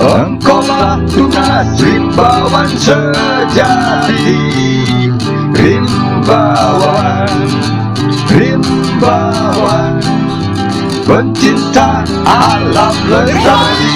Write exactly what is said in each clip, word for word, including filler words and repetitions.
Engkaulah tunas rimbawan sejati, rimbawan, rimbawan, pencinta alam lestari.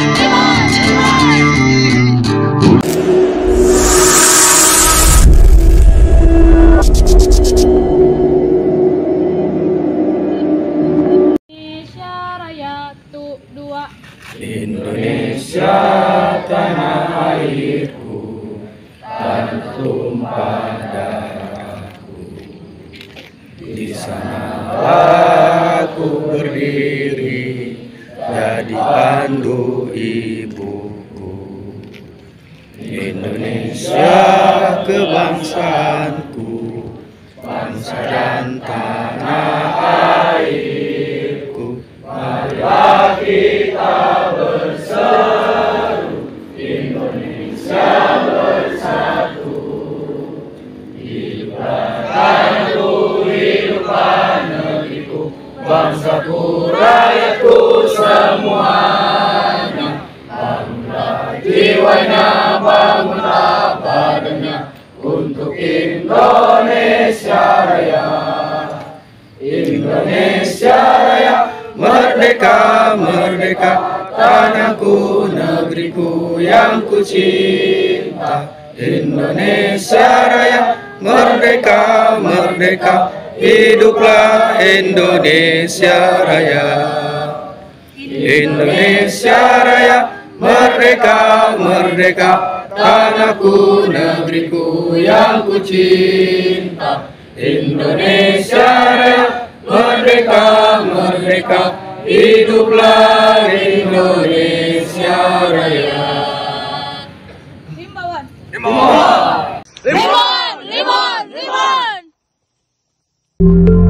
Indonesia tanah airku, tanah tumpah darahku. Di sana aku berdiri, jadi pandu ibuku. Indonesia kebangsaanku, bangsa dan tanah airku. Marilah kita berseru, Indonesia bersatu. Hiduplah hiduplah negeriku, bangsaku, rakyatku semuanya. Bangunlah jiwanya, bangunlah badannya, untuk Indonesia Raya. Indonesia Raya, merdeka, merdeka, tanahku, negeriku yang ku cinta. Indonesia Raya, merdeka, merdeka, hiduplah Indonesia Raya. Indonesia Raya, merdeka, merdeka, tanahku, negeriku yang ku cinta. Indonesia Raya, merdeka, merdeka, hiduplah Indonesia Raya. Rimbawan, Rimbawan, Rimbawan, Rimbawan, Rimbawan.